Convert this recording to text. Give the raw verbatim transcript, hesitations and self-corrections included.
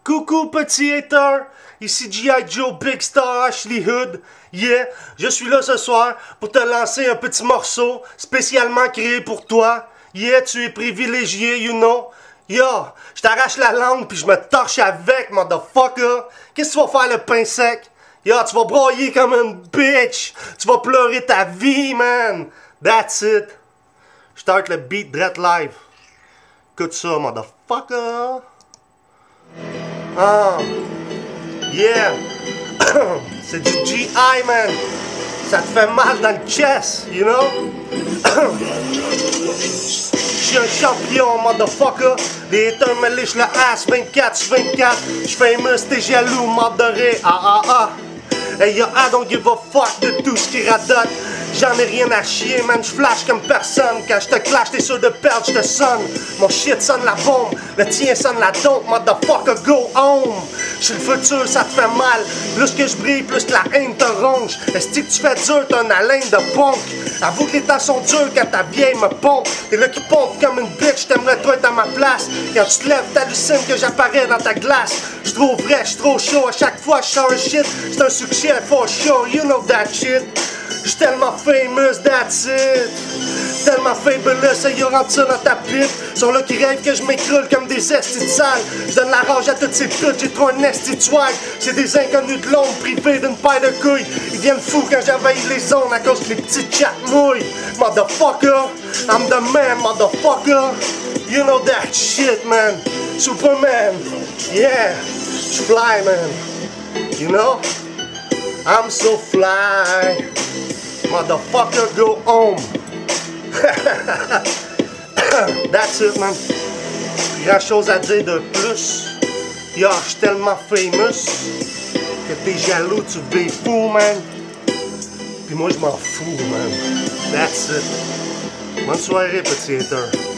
Coucou petit hater, ici G I. Joe Big Star Ashley Hood. Yeah, je suis là ce soir pour te lancer un petit morceau spécialement créé pour toi. Yeah, tu es privilégié, you know. Yo, je t'arrache la langue puis je me torche avec, motherfucker. Qu'est-ce que tu vas faire le pain sec? Yo, tu vas broyer comme une bitch. Tu vas pleurer ta vie, man. That's it. Je start le beat direct live. Écoute ça, motherfucker. Ah, yeah. C'est du G I, man. Ça te fait mal dans le chest, you know? Je suis un champion, motherfucker. Les haters me lichent le ass vingt-quatre sur vingt-quatre. J'suis famous, t'es jaloux, mort de rire. Ah ah ah. Hey yo, I don't give a fuck de tout ce qui radote. J'en ai rien à chier, man, j'flash comme personne. Quand j'te clash, t'es sûr de perdre, j'te sonne. Mon shit sonne la bombe, le tien sonne la dope, motherfucker, go home. J'suis le futur, ça te fait mal. Plus que j'brille, plus que la haine te ronge. Est-ce que tu fais dur, t'as une haleine de punk. Avoue que les temps sont durs quand ta vieille me pompe. T'es là qui pompe comme une bitch, t'aimerais toi être à ma place. Quand tu te lèves, t'hallucines que j'apparais dans ta glace. J'suis trop vrai, j'suis trop chaud, à chaque fois j'sors un shit. C'est un succès for sure, you know that shit. J'suis tellement famous, that's it. Tellement fabulous, et y'aura rentre ça dans ta pipe. Sont là qui rêvent que je m'écroule comme des estis de sale. J'donne la rage à toutes ces putes, j'ai trop un esti de swag. C'est des inconnus de l'ombre privés d'une paire de couilles. Ils viennent fous quand j'envahis les zones à cause que les petites chattes mouillent. Motherfucker, I'm the man, motherfucker. You know that shit, man. Superman, yeah. J'fly, man. You know? I'm so fly. Motherfucker, go home. That's it, man. Grand chose à dire de plus. Yo, j'suis tellement famous que t'es jaloux, tu vis fou, man. Puis moi, je m'en fous, man. That's it. Bonne soirée, petit hater.